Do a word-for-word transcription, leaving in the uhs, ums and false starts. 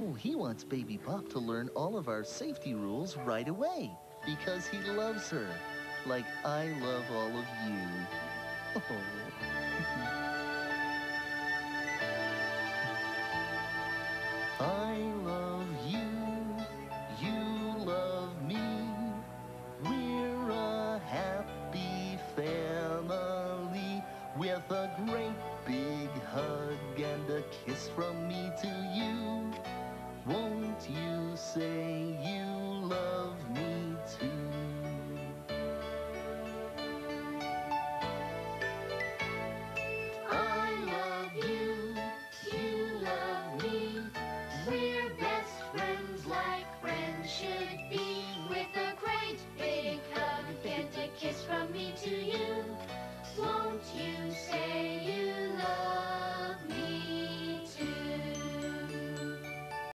Oh, he wants Baby Bop to learn all of our safety rules right away because he loves her, like I love all of you. Oh. I love you, you love me. We're a happy family with a great big hug and a kiss from me to you. Won't you say you love me too? I love you, you love me. We're best friends like friends should be.